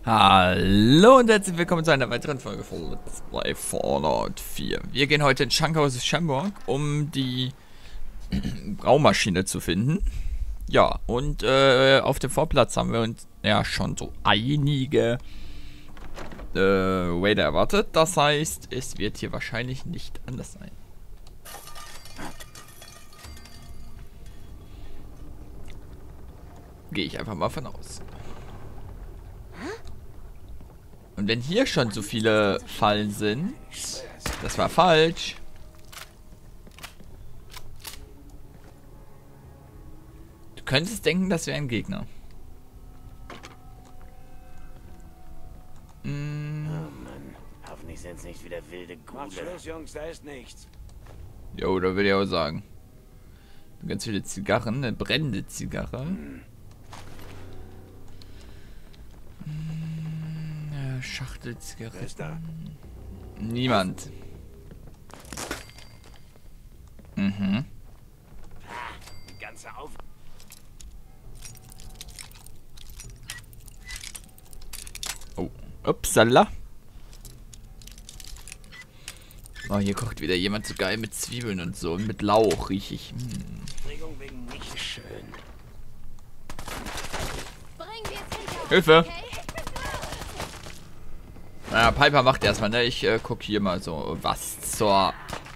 Hallo und herzlich willkommen zu einer weiteren Folge von Let's Play Fallout 4. Wir gehen heute in Schankhaus Shamrock, um die Braumaschine zu finden. Ja, und auf dem Vorplatz haben wir uns ja schon so einige Raider erwartet. Das heißt, es wird hier wahrscheinlich nicht anders sein. Gehe ich einfach mal von aus. Und wenn hier schon so viele Fallen sind, das war falsch. Du könntest denken, das wäre ein Gegner. Oh Mann, hoffentlich sind es nicht wieder wilde Macht Gule. Schluss, Jungs, da ist nichts. Jo, da würde ich auch sagen. Ganz viele Zigarren, eine brennende Zigarre. Schachtel Wer ist da? Zigaretten. Niemand. Mhm. Die ganze Auf... Oh. Upsala. Oh, hier kocht wieder jemand so geil mit Zwiebeln und so. Und mit Lauch rieche ich. Regung wegen nicht schön. Hilfe! Okay? Naja, Piper macht erstmal, ne? Ich guck hier mal so, was zur...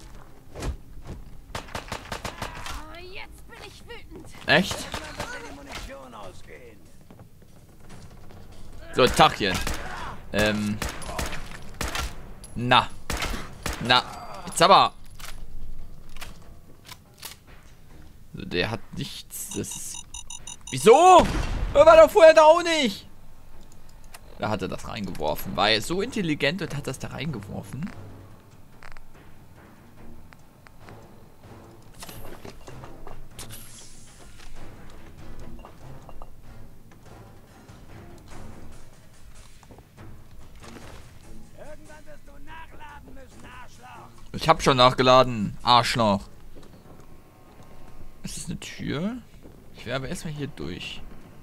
Oh, jetzt bin ich wütend. Echt? Irgendwann wird dir die Munition ausgehen. So, Tachchen. Na. Jetzt aber. So, der hat nichts. Das ist... Wieso? Er war doch vorher da auch nicht. Da hat er das reingeworfen. War er so intelligent und hat das da reingeworfen? Irgendwann wirst du nachladen müssen, Arschloch. Ich hab schon nachgeladen. Arschloch. Ist das eine Tür? Ich wäre aber erstmal hier durch.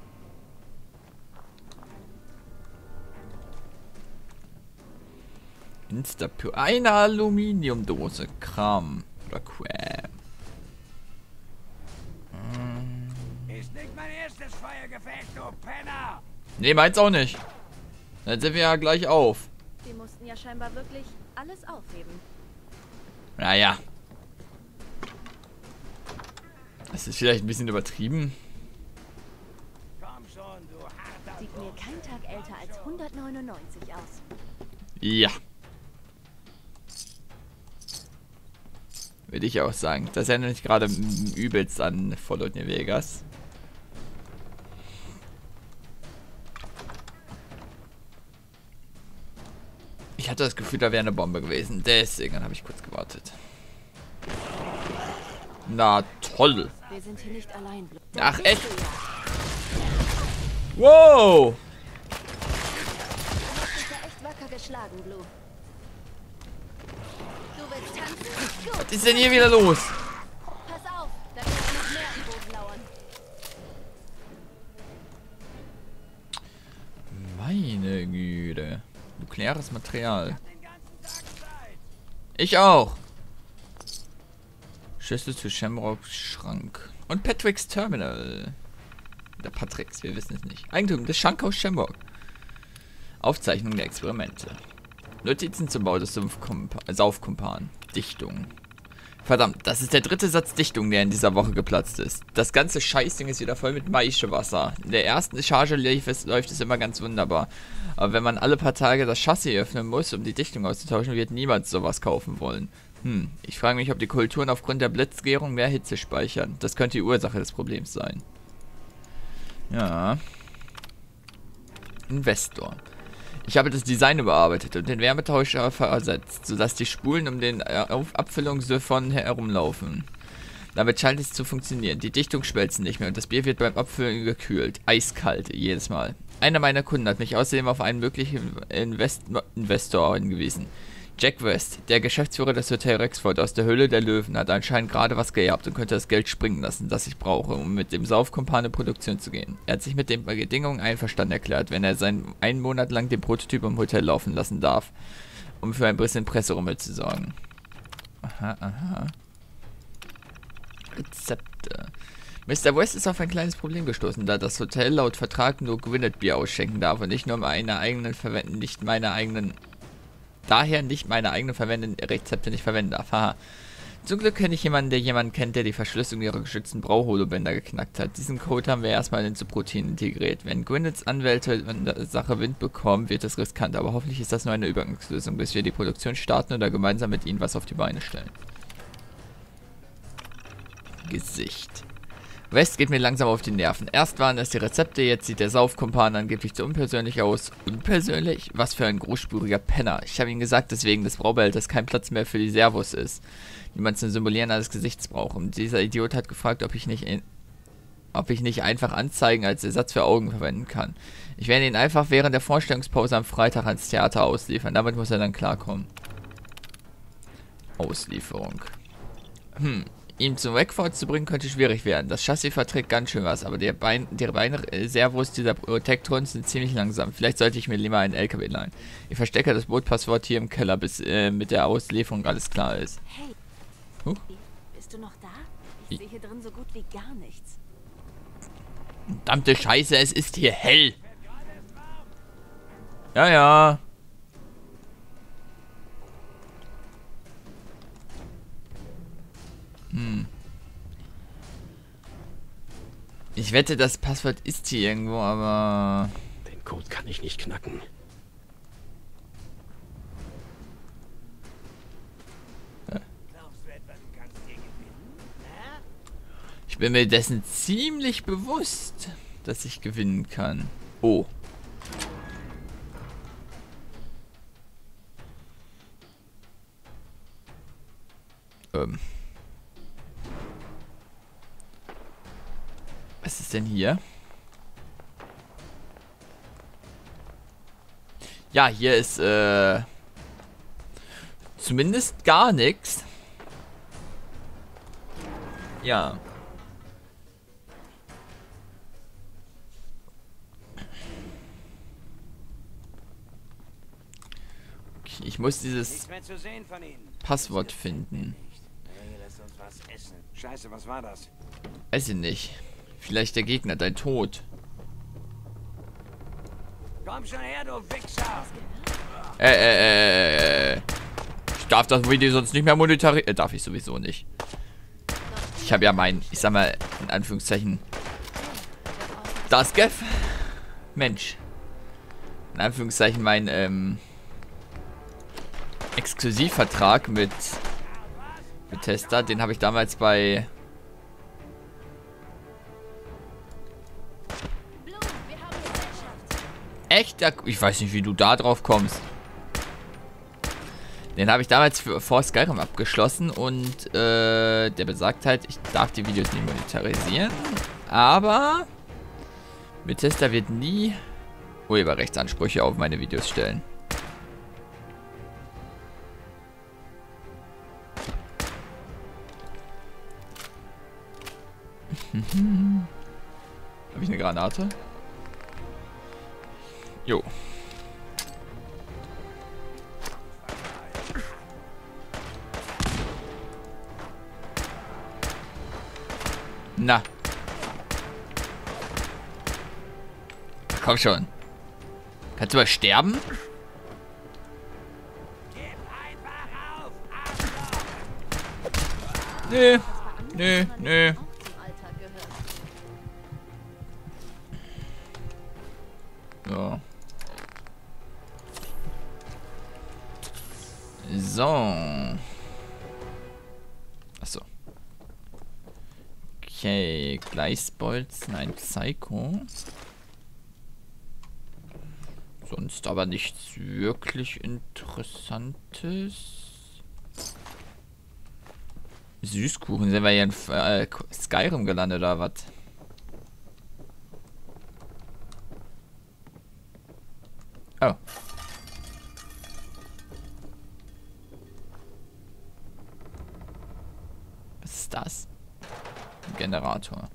Instapure. Eine Aluminiumdose. Kram. Oder Quam. Ist nicht mein erstes Feuergefecht, du Penner. Ne, meins auch nicht. Dann sind wir ja gleich auf. Sie mussten ja scheinbar wirklich alles aufheben. Naja. Das ist vielleicht ein bisschen übertrieben. Komm schon, du harter Sieht mir kein Tag älter als 199 aus. Ja. Würde ich auch sagen. Das erinnert mich gerade übelst an Fallout New Vegas. Ich hatte das Gefühl, da wäre eine Bombe gewesen. Deswegen habe ich kurz gewartet. Na toll. Wir sind hier nicht allein. Blue. Ach, Bist echt? du ja. Wow. Du hast dich ja echt wacker geschlagen, Blue. Du willst tanzen? Gut. Was ist denn hier wieder los? Pass auf, da wird noch mehr im Boden lauern. Meine Güte. Nukleares Material. den ganzen Tag Zeit. Ich auch. Schlüssel zu Shamrocks Schrank. Und Patricks Terminal. Oder Patricks, wir wissen es nicht. Eigentum des Schankhaus Shamrock. Aufzeichnung der Experimente. Notizen zum Bau des Saufkumpan. Dichtung. Verdammt, das ist der dritte Satz Dichtung, der in dieser Woche geplatzt ist. Das ganze Scheißding ist wieder voll mit Maischewasser. In der ersten Charge läuft es immer ganz wunderbar. Aber wenn man alle paar Tage das Chassis öffnen muss, um die Dichtung auszutauschen, wird niemand sowas kaufen wollen. Ich frage mich, ob die Kulturen aufgrund der Blitzgärung mehr Hitze speichern. Das könnte die Ursache des Problems sein. Ja. Investor. Ich habe das Design überarbeitet und den Wärmetauscher versetzt, sodass die Spulen um den Abfüllungssiphon herumlaufen. Damit scheint es zu funktionieren. Die Dichtung schmelzen nicht mehr und das Bier wird beim Abfüllen gekühlt. Eiskalt, jedes Mal. Einer meiner Kunden hat mich außerdem auf einen möglichen Investor hingewiesen. Jack West, der Geschäftsführer des Hotel Rexford aus der Höhle der Löwen, hat anscheinend gerade was geerbt und könnte das Geld springen lassen, das ich brauche, um mit dem Saufkumpan in Produktion zu gehen. Er hat sich mit den Bedingungen einverstanden erklärt, wenn er einen Monat lang den Prototyp im Hotel laufen lassen darf, um für ein bisschen Presserummel zu sorgen. Aha, aha. Rezepte. Mr. West ist auf ein kleines Problem gestoßen, da das Hotel laut Vertrag nur Gwyneth Bier ausschenken darf und nicht nur meine eigenen daher nicht meine eigenen Rezepte nicht verwenden darf. Haha. Zum Glück kenne ich jemanden, der jemanden kennt, der die Verschlüsselung ihrer geschützten Brauholobänder geknackt hat. Diesen Code haben wir erstmal in Subroutinen integriert. Wenn Gwyneths Anwälte in der Sache Wind bekommen, wird es riskant, aber hoffentlich ist das nur eine Übergangslösung, bis wir die Produktion starten oder gemeinsam mit ihnen was auf die Beine stellen. Gesicht. West geht mir langsam auf die Nerven. Erst waren es die Rezepte, jetzt sieht der Saufkumpan angeblich zu unpersönlich aus. Unpersönlich? Was für ein großspuriger Penner. Ich habe ihm gesagt, dass wegen des Braubehälters kein Platz mehr für die Servos ist, die man zum Simulieren eines Gesichts braucht. Und dieser Idiot hat gefragt, ob ich nicht einfach Anzeigen als Ersatz für Augen verwenden kann. Ich werde ihn einfach während der Vorstellungspause am Freitag ans Theater ausliefern. Damit muss er dann klarkommen. Auslieferung. Ihn zum Rexford zu bringen, könnte schwierig werden. Das Chassis verträgt ganz schön was, aber die Beine-Servos dieser Protectrons sind ziemlich langsam. Vielleicht sollte ich mir lieber einen LKW leihen. Ich verstecke das Bootpasswort hier im Keller, bis mit der Auslieferung alles klar ist. Hey, bist du noch da? Ich sehe hier drin so gut wie gar nichts. Verdammte Scheiße, es ist hier hell. Ja, ja. Ich wette, das Passwort ist hier irgendwo, aber... Den Code kann ich nicht knacken. Ich bin mir dessen ziemlich bewusst, dass ich gewinnen kann. Oh. Was ist denn hier? Ja, hier ist zumindest gar nichts. Ja. Okay, ich muss dieses Passwort finden. Scheiße, was war das? Weiß ich nicht. Vielleicht der Gegner, dein Tod. Komm schon her, du Wichser! Ich darf das Video sonst nicht mehr monetarisieren. Darf ich sowieso nicht. Ich habe ja mein, ich sag mal, in Anführungszeichen, das Gef. Mensch. In Anführungszeichen mein, Exklusivvertrag mit Bethesda, den habe ich damals bei... Echt? Ich weiß nicht, wie du da drauf kommst. Den habe ich damals vor Skyrim abgeschlossen und der besagt halt, ich darf die Videos nicht monetarisieren, aber Bethesda wird nie Urheberrechtsansprüche auf meine Videos stellen. Habe ich eine Granate? Jo. Na. Komm schon. Kannst du mal sterben? Nö. Nö, nö. So. So. Achso. Okay, Gleisbolzen, ein Psycho. Sonst aber nichts wirklich Interessantes. Süßkuchen, sind wir hier in Skyrim gelandet oder was? Oh. Generator.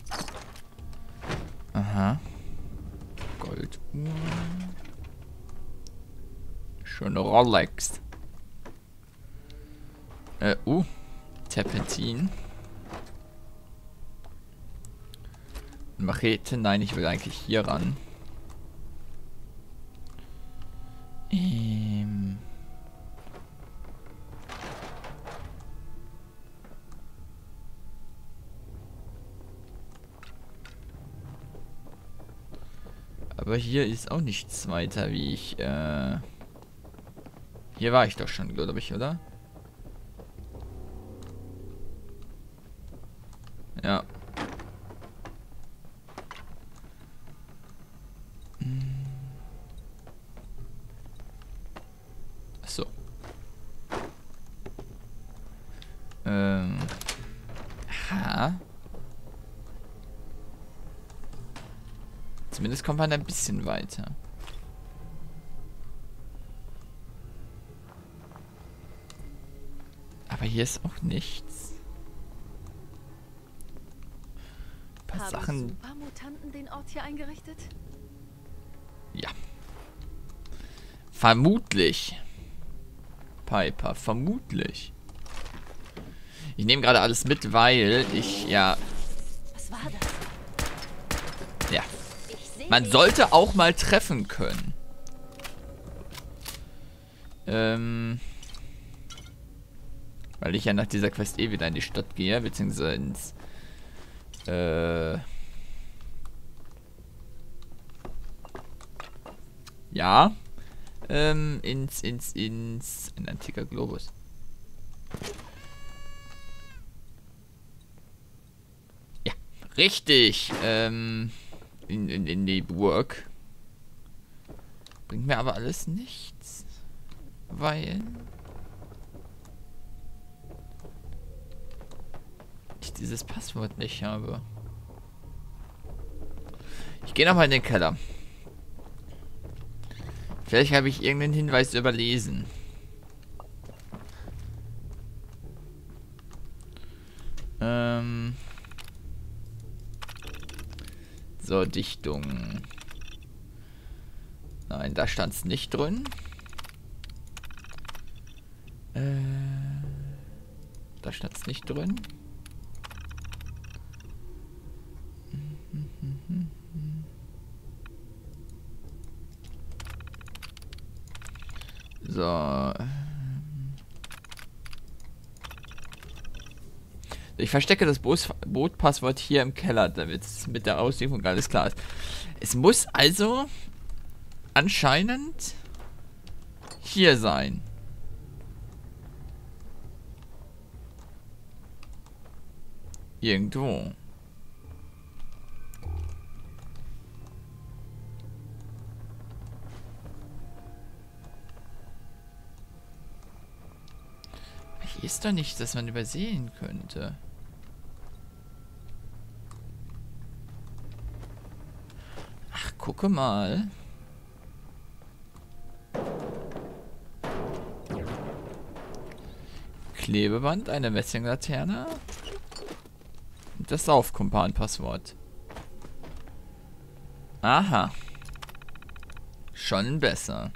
Aha. Golduhr. Schöne Rolex. Terpentin. Machete, nein, ich will eigentlich hier ran. Aber hier ist auch nichts weiter, wie ich, Hier war ich doch schon, glaube ich, oder? Ja. Achso. Ha. Zumindest kommt man ein bisschen weiter. Aber hier ist auch nichts. Ein paar Haben Sachen. Supermutanten den Ort hier eingerichtet? Ja. Vermutlich. Piper, vermutlich. Ich nehme gerade alles mit, weil ich, ja... Was war das? Ja. Ich sehe Man sollte auch mal treffen können. Weil ich ja nach dieser Quest eh wieder in die Stadt gehe, beziehungsweise ins... Ja. Ein antiker Globus. Ja, richtig. In die Burg. Bringt mir aber alles nichts. Weil ich dieses Passwort nicht habe. Ich gehe nochmal in den Keller. Vielleicht habe ich irgendeinen Hinweis überlesen. So, Dichtung. Nein, da stand es nicht drin. Da stand es nicht drin. So. Ich verstecke das Bootpasswort hier im Keller, damit es mit der Auslieferung alles klar ist. Es muss also anscheinend hier sein. Irgendwo. Hier ist doch nichts, das man übersehen könnte. Ach, gucke mal. Klebeband, eine Messinglaterne. Und das Saufkumpan-Passwort. Aha. Schon besser.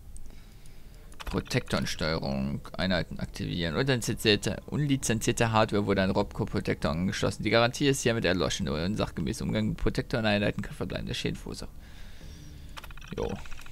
Protektorensteuerung, Einheiten aktivieren. Unlizenzierte Hardware wurde ein Robco-Protektor angeschlossen. Die Garantie ist hiermit erloschen. Nur unsachgemäß Umgang mit Protektoreneinheiten kann verbleibende Schäden verursachen. Jo.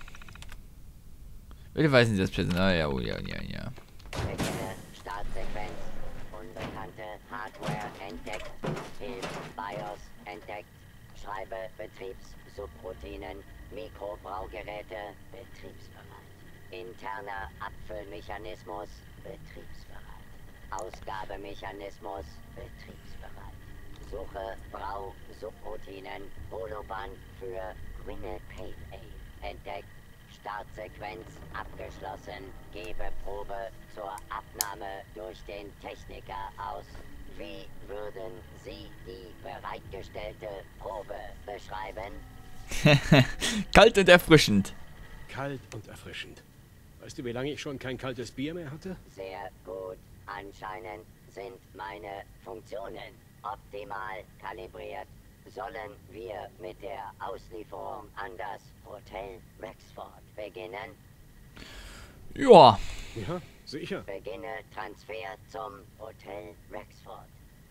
Bitte weisen Sie das Personal. Ja, oh, ja. Beginne Startsequenz. Unbekannte Hardware entdeckt. Hilf BIOS entdeckt. Schreibe Betriebssubroutinen. Mikrobraugeräte betriebsbereit. Interner Abfüllmechanismus betriebsbereit. Ausgabemechanismus betriebsbereit. Suche Brausubroutinen. Holoband für Winne Pale Ale entdeckt. Startsequenz abgeschlossen. Gebe Probe zur Abnahme durch den Techniker aus. Wie würden Sie die bereitgestellte Probe beschreiben? Kalt und erfrischend. Kalt und erfrischend. Weißt du, wie lange ich schon kein kaltes Bier mehr hatte? Sehr gut. Anscheinend sind meine Funktionen optimal kalibriert, sollen wir mit der Auslieferung an das Hotel Rexford beginnen. Ja. Ja, sicher. Beginne Transfer zum Hotel Rexford.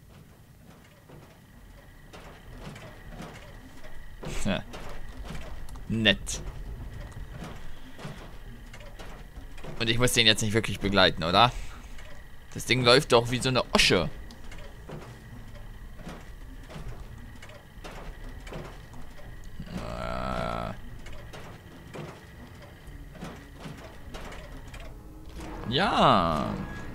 Ja. Nett. Und ich muss den jetzt nicht wirklich begleiten, oder? Das Ding läuft doch wie so eine Osche. Ja.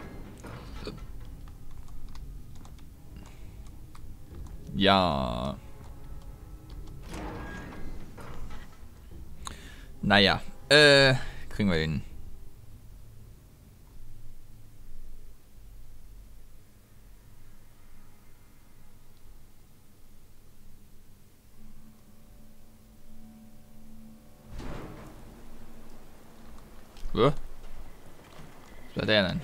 Ja. Naja, kriegen wir hin. Was war der denn?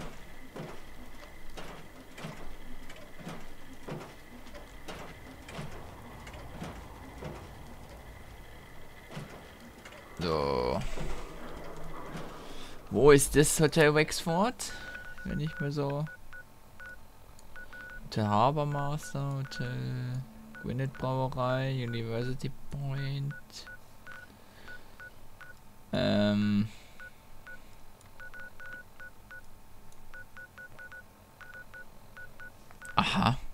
So. Wo ist das Hotel Wexford? Wenn ich mir so... Hotel Harbourmaster, Hotel Gwynedd Brauerei, University Point. Aha.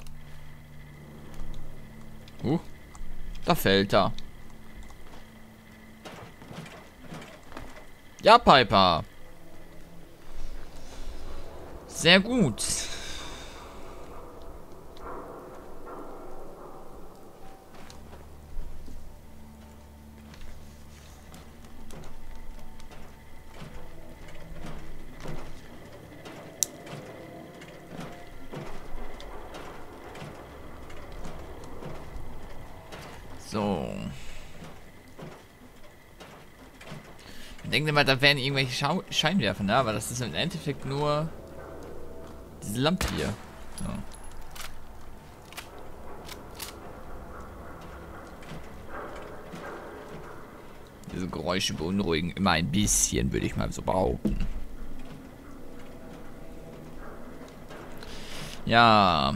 Da fällt er. Ja, Piper. Sehr gut. So. Ich denke mal, da wären irgendwelche Scheinwerfer, ne? Aber das ist im Endeffekt nur diese Lampe hier. So. Diese Geräusche beunruhigen immer ein bisschen, würde ich mal so behaupten. Ja.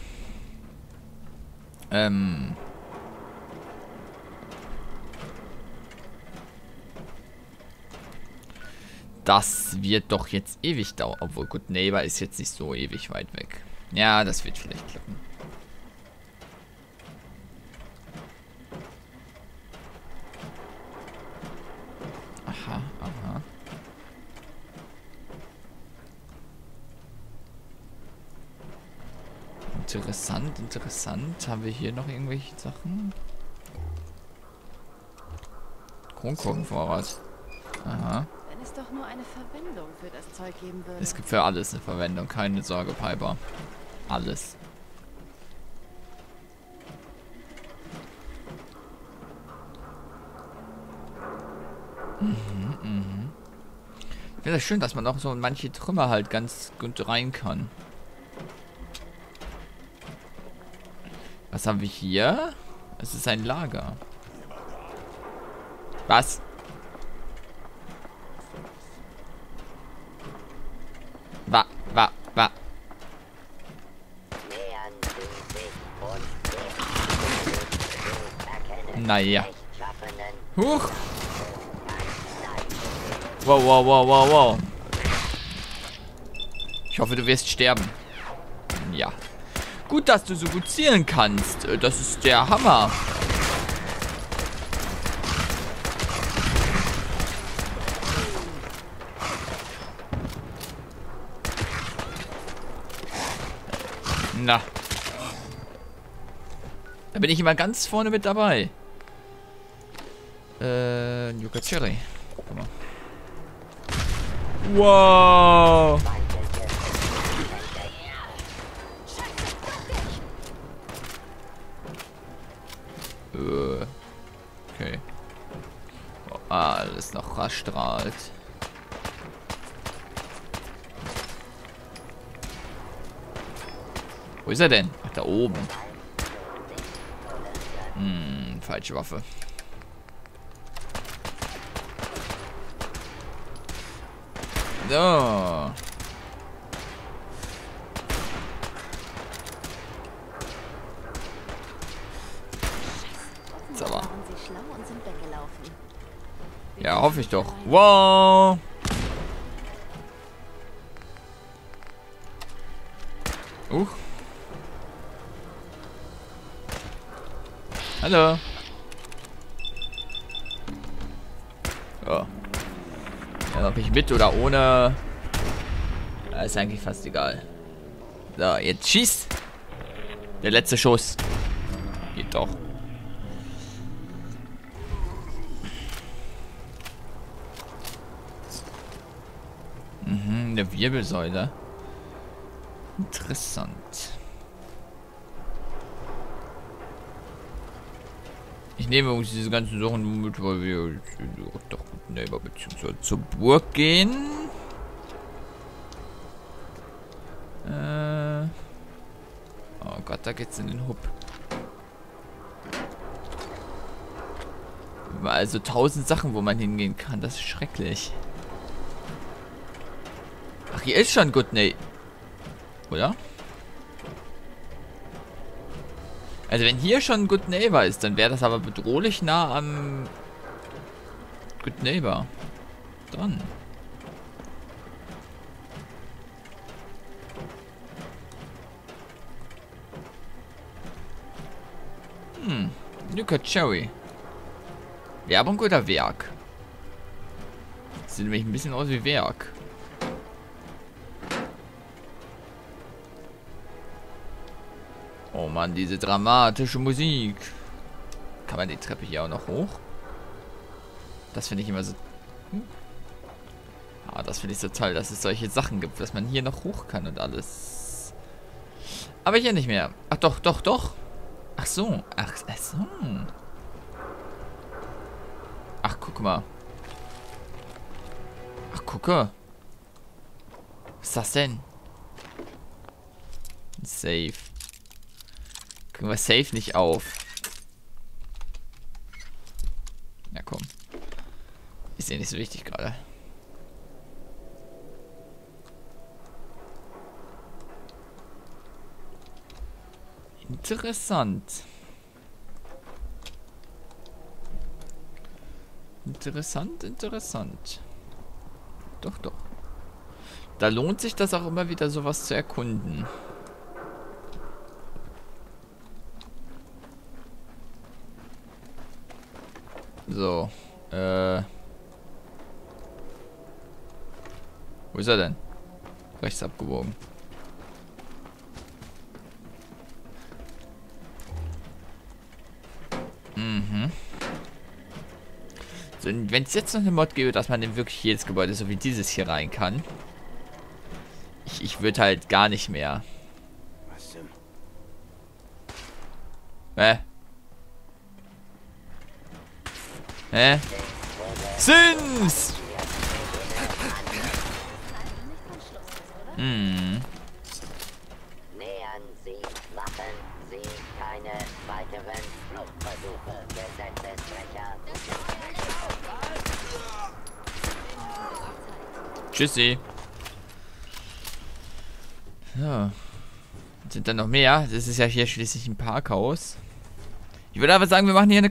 Das wird doch jetzt ewig dauern. Obwohl, gut, Neighbor ist jetzt nicht so ewig weit weg. Ja, das wird vielleicht klappen. Aha, aha. Interessant, interessant. Haben wir hier noch irgendwelche Sachen? Kronkorkenvorrat. Aha. Wenn es doch nur eine Verwendung für das Zeug geben würde. Es gibt für alles eine Verwendung, keine Sorge, Piper. Alles. Ich finde das schön, dass man auch so in manche Trümmer halt ganz gut rein kann. Was haben wir hier? Es ist ein Lager. Was? Naja. Huch. Wow, wow, wow, wow, wow. Ich hoffe, du wirst sterben. Ja. Gut, dass du so gut zielen kannst. Das ist der Hammer. Na. Da bin ich immer ganz vorne mit dabei. Yucca Cherry. Guck mal. Wow. Okay. Oh, alles noch rasch strahlt. Wo ist er denn? Ach, da oben. Falsche Waffe. So. Waren sie schlau und sind weggelaufen. Ja, hoffe ich doch. Wow. Hallo. Ja. Ja, ob ich mit oder ohne. Ja, ist eigentlich fast egal. So, jetzt schießt. Der letzte Schuss. Geht doch. Eine Wirbelsäule. Interessant. Ich nehme uns diese ganzen Sachen mit, weil wir doch Neighbor bzw. zur Burg gehen. Oh Gott, da geht's in den Hub. Also 1000 Sachen, wo man hingehen kann. Das ist schrecklich. Ach, hier ist schon Good Neighbor. Oder? Also wenn hier schon Good Neighbor ist, dann wäre das aber bedrohlich nah am Good Neighbor dran. Nuka Cherry. Werbung oder Werk? Das sieht nämlich ein bisschen aus wie Werk. Oh Mann, diese dramatische Musik. Kann man die Treppe hier auch noch hoch? Das finde ich immer so... Ah, das finde ich so toll, dass es solche Sachen gibt, dass man hier noch hoch kann und alles. Aber hier nicht mehr. Ach doch, doch, doch. Ach so. Ach so. Ach, guck mal. Ach, gucke. Was ist das denn? Safe. Kriegen wir safe nicht auf. Ja, komm. Ist ja nicht so wichtig gerade. Interessant. Interessant, interessant. Doch, doch. Da lohnt sich das auch immer wieder, sowas zu erkunden. So. Wo ist er denn? Rechts abgebogen. So, wenn es jetzt noch eine Mod gäbe, dass man in wirklich jedes Gebäude, so wie dieses hier, rein kann. Ich würde halt gar nicht mehr. Was zum... Hä? Sims! Nähern Sie, machen Sie keine weiteren Fluchtversuche, Gesetzesbrecher. Tschüssi. So. Sind da noch mehr? Das ist ja hier schließlich ein Parkhaus. Ich würde aber sagen, wir machen hier eine